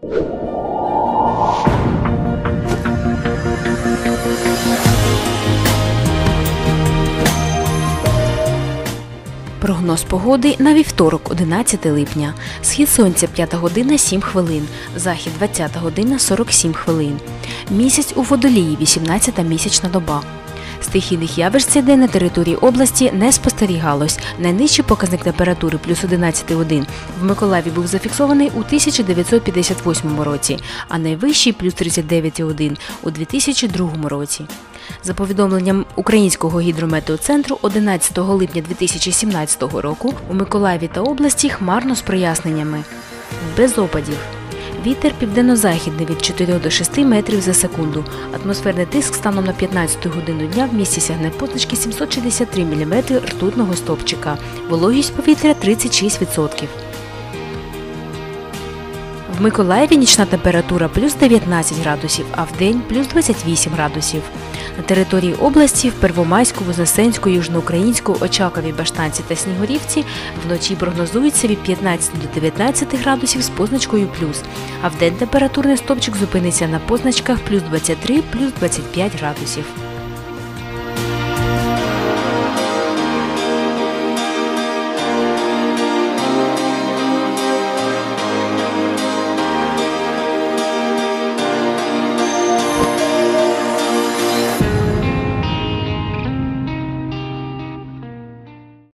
Прогноз погоди на вівторок, 11 липня. Схід сонця 5 година 7 хвилин, захід 20 година 47 хвилин. Місяць у Водолії, 18-та місячна доба. Стихійних явищ цей день на території області не спостерігалось. Найнижчий показник температури плюс 11,1 в Миколаєві був зафіксований у 1958 році, а найвищий плюс 39,1 у 2002 році. За повідомленням Українського гідрометеоцентру, 11 липня 2017 року у Миколаєві та області хмарно з проясненнями. Без опадів. Вітер південно-західний від 4 до 6 метрів за секунду. Атмосферний тиск станом на 15 годину дня в місті сягне позначки 763 мм ртутного стовпчика. Вологість повітря 36%. В Миколаєві нічна температура плюс 19 градусів, а вдень плюс 28 градусів. На території області в Первомайську, Вознесенську, Южноукраїнську, Очакові, Баштанці та Снігурівці вночі прогнозується від 15 до 19 градусів з позначкою плюс, а вдень температурний стовпчик зупиниться на позначках плюс 23, плюс 25 градусів.